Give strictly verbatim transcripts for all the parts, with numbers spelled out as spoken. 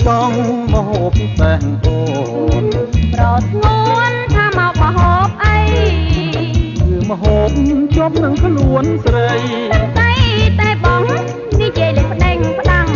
ចង់មកហូបពិសេសអូនប្រត់ងួនថាមកមកហូបអីគឺមកហូបជាប់នឹងខ្លួនស្រីតែតែបងនិយាយលេងប្តេងផ្ដាំង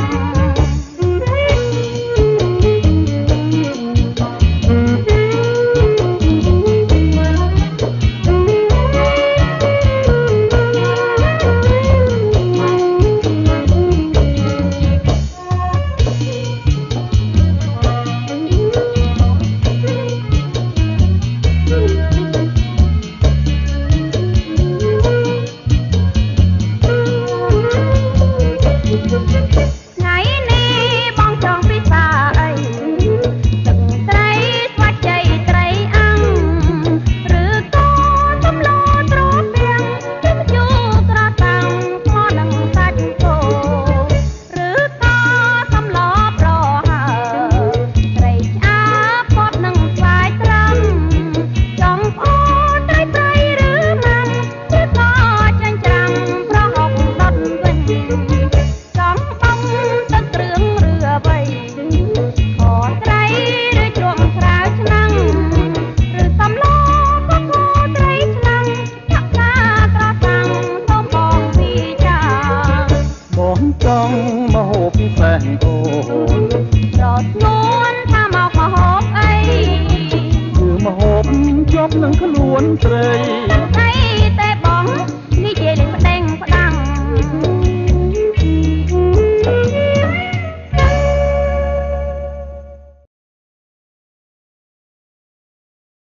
ចង់មកហូបពិសេសអូនប្រត់ងួនថាមកមកហូបអីគឺមកហូបជាប់នឹងខ្លួនស្រី